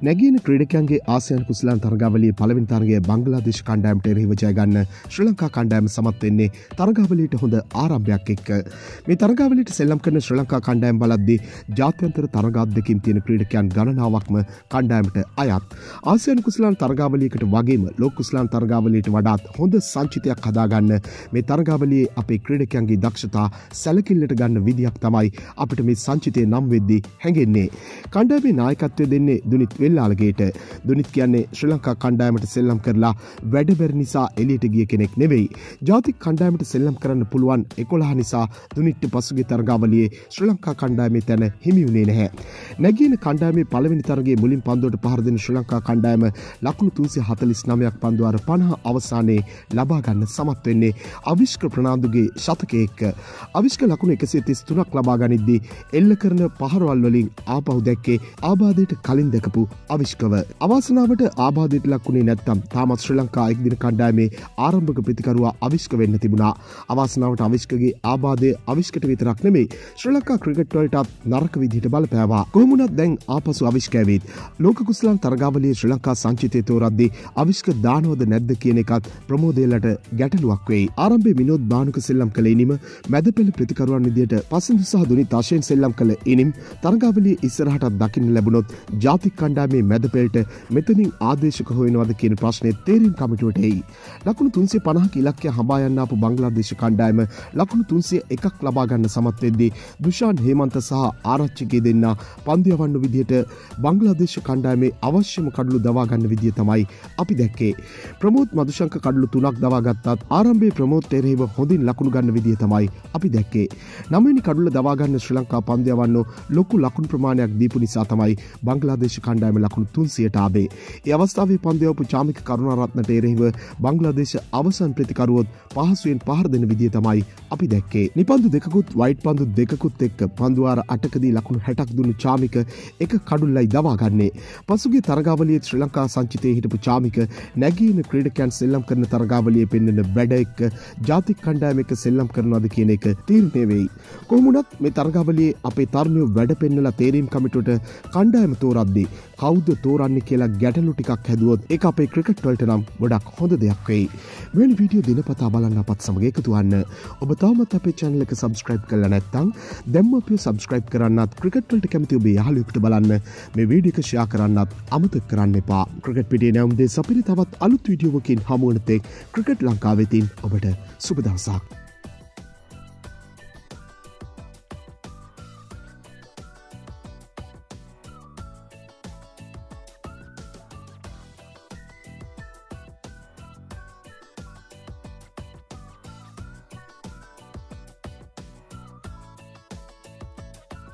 නැගීන ක්‍රීඩකයන්ගේ ආසියානු කුසලාන තරගාවලියේ පළවෙනි තරගය බංග්ලාදේශ කණ්ඩායමට එරෙහිව ජය ගන්න ශ්‍රී ලංකා කණ්ඩායම සමත් වෙන්නේ තරගාවලියට හොඳ ආරම්භයක් එක්ක. මේ තරගාවලියට සෙල්ලම් කරන ශ්‍රී ලංකා කණ්ඩායම බලද්දී ජාත්‍යන්තර තරගාද්දකින් තියෙන ක්‍රීඩකයන් ගණනාවක්ම කණ්ඩායමට අයත්. ආසියානු කුසලාන තරගාවලියකට වගේම ලෝක කුසලාන තරගාවලියට වඩාත් හොඳ සංචිතයක් හදාගන්න මේ තරගාවලියේ අපේ ක්‍රීඩකයන්ගේ දක්ෂතා සැලකිල්ලට ගන්න විදියක් තමයි අපිට මේ සංචිතය නම් වෙද්දී හැඟෙන්නේ. කණ්ඩායමේ නායකත්වය දෙන්නේ දුනිත් වෙල්ලාලගේට. දුනිත් කියන්නේ ශ්‍රී ලංකා කණ්ඩායමට සෙල්ලම් කරලා වැඩබැරි නිසා එළියට ගිය කෙනෙක් නෙවෙයි. ජාතික කණ්ඩායමට සෙල්ලම් කරන්න පුළුවන් 11 නිසා දුනිත්ට පසුගිය තරගාවලියේ ශ්‍රී ලංකා කණ්ඩායමේ තැන හිමි වුණේ නැහැ. නැගීන කණ්ඩායමේ පළවෙනි තරගයේ මුලින් පන්දුවට පහර දෙන ශ්‍රී ලංකා කණ්ඩායම ලකුණු 349ක් පන්දුවාර 50 අවසානයේ ලබා ගන්න සමත් වෙන්නේ අවිෂ්ක ප්‍රනාන්දුගේ ශතකයේ එක්ක. අවිෂ්ක ලකුණු 133ක් ලබා ගනිද්දී එල්ල කරන පහරවල් වලින් ආපහු දැක්කේ ආබාධයට කලින් දැකපු අවිෂ්කව. අවාසනාවට ආබාධයට ලක්ුණේ නැත්තම් තාමත් ශ්‍රී ලංකා එක්දින කණ්ඩායමේ ආරම්භක ප්‍රතිකරුවා අවිෂ්ක වෙන්න තිබුණා. අවාසනාවට අවිෂ්කගේ ආබාධය අවිෂ්කට විතරක් නෙමෙයි ශ්‍රී ලංකා ක්‍රිකට් වලටත් නරක විදිහට බලපෑවා. කොහොම වුණත් දැන් ආපසු අවිෂ්ක ඇවිත් ලෝක කුසලාන තරගාවලියේ ශ්‍රී ලංකා සංචිතය තෝරද්දී අවිෂ්ක දානවද නැද්ද කියන එකත් ප්‍රමෝදේලට ගැටලුවක් වෙයි. ආරම්භයේ විනෝද් බානුක සෙල්ලම් කළ ඉනිම මැදපෙළ ප්‍රතිකරුවන් විදිහට පසඳු සහ දුනිත් ආශයෙන් සෙල්ලම් කළ ඉනිම් තරගාවලියේ ඉස්සරහට දකින්න ලැබුණොත් ජාතික කණ්ඩායමේ මැදපෙළට මෙතනින් ආදේශක හොයනවද කියන ප්‍රශ්නේ තේරීම් කමිටුවට එයි. ලකුණු 350ක ඉලක්කය හඹා යන්න ආපු බංග්ලාදේශ කණ්ඩායම ලකුණු 301ක් ලබා ගන්න සමත් වෙද්දී දුෂාන් හේමන්ත සහ ආරච්චිගේ දෙන්නා පන්දු යවන්න විදිහට බංග්ලාදේශ කණ්ඩායමේ අවශ්‍යම කඩලු දවා ගන්න විදිය තමයි අපි දැක්කේ. ප්‍රමෝද් මදුශංක කඩලු 3ක් දවා ගත්තත් ආරම්භයේ ප්‍රමෝද් එරෙහිව හොඳින් ලකුණු ගන්න විදිය තමයි අපි දැක්කේ. 9 වෙනි කඩුල දවා ගන්න ශ්‍රී ලංකා පන්දු යවන්න ලොකු ලකුණු ප්‍රමාණයක් දීපු නිසා තමයි බංග්ලාදේශ කණ්ඩායම ලකුණු 300ට ආවේ. ඒ අවස්ථාවේ පන්දු යවපු චාමික කරුණාරත්නට එරෙහිව බංග්ලාදේශ අවසන් ප්‍රතිකරුවොත් පහසුවෙන් පහර දෙන විදිය තමයි අපි දැක්කේ. නිපන්දු දෙකකුත් වයිට් පන්දු දෙකකුත් එක්ක පන්දුවාර 8කදී ලකුණු 60ක් දුන්නු චාමික එක කඩුල්ලයි දවා ගන්නේ. පසුගිය තරගාවලියේ ශ්‍රී ලංකා සංචිතයේ හිටපු චාමික නැගීන ක්‍රීඩකයන් සෙල්ලම් කරන තරගාවලියේ පෙන්වන බැඩ එක්ක ජාතික කණ්ඩායම එක්ක සෙල්ලම් කරනවාද කියන එක තීරණය වෙයි. කොහොම වුණත් මේ තරගාවලියේ අපේ තරුණයෝ වැඩ පෙන්නලා තේරීම් කමිටුවට කණ්ඩායම තෝරද්දී කවුද තෝරන්නේ කියලා ගැටලු ටිකක් හැදුවොත් ඒක අපේ ක්‍රිකට් වලට නම් ගොඩක් හොඳ දෙයක් වෙයි. මෙවැනි වීඩියෝ දිනපතා බලන්න අපත් සමග එකතු වන්න. ඔබ තවමත් අපේ channel එක subscribe කරලා නැත්නම් දැන්ම අපිව subscribe කරන්නත් ක්‍රිකට් වලට කැමති ඔබේ යාළුවෙකුට බලන්න මේ වීඩියෝ එක share කරන්නත් අමතක කරන්න එපා. ක්‍රිකට් පිටියේ නැවුම් දෙස අපිට තවත් අලුත් වීඩියෝවකින් හමු වෙන තෙක් ක්‍රිකට් ලංකාවෙතින් ඔබට සුබ දවසක්.